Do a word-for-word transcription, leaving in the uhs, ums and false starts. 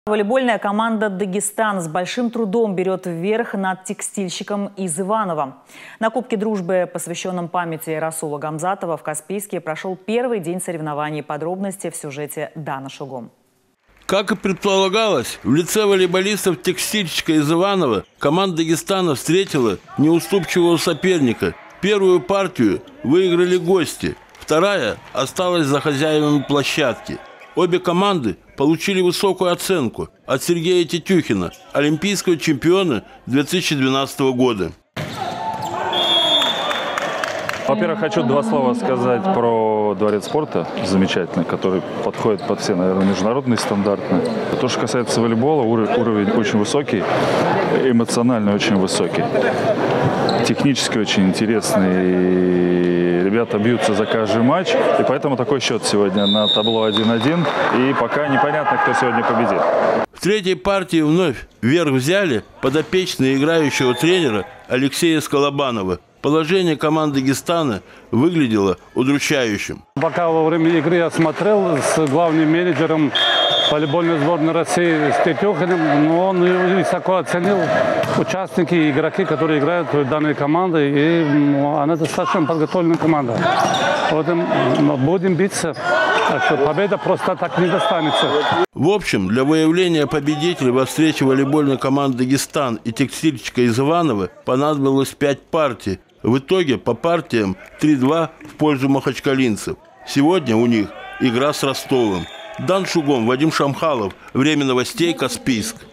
Волейбольная команда «Дагестан» с большим трудом берет вверх над текстильщиком из Иваново. На Кубке дружбы, посвященном памяти Расула Гамзатова, в Каспийске прошел первый день соревнований. Подробности в сюжете Дана Шугом. Как и предполагалось, в лице волейболистов текстильщика из Иваново команда Дагестана встретила неуступчивого соперника. Первую партию выиграли гости, вторая осталась за хозяевами площадки. Обе команды получили высокую оценку от Сергея Тетюхина, олимпийского чемпиона две тысячи двенадцатого года. Во-первых, хочу два слова сказать про дворец спорта, замечательный, который подходит под все, наверное, международные стандарты. То, что касается волейбола, уровень очень высокий, эмоционально очень высокий, технически очень интересный. Ребята бьются за каждый матч, и поэтому такой счет сегодня на табло один-один, и пока непонятно, кто сегодня победит. В третьей партии вновь вверх взяли подопечные играющего тренера Алексея Сколобанова. Положение команды Дагестана выглядело удручающим. Пока во время игры я смотрел с главным менеджером волейбольной сборной России с Тетюхиным, но он высоко оценил участники и игроки, которые играют в данной команде, и она достаточно подготовленная команда. Вот будем биться, так что победа просто так не достанется. В общем, для выявления победителей во встрече волейбольной команды Дагестан и текстильщика из Иваново понадобилось пять партий. В итоге по партиям три-два в пользу махачкалинцев. Сегодня у них игра с Ростовом. Дан Шугом, Вадим Шамхалов. Время новостей, Каспийск.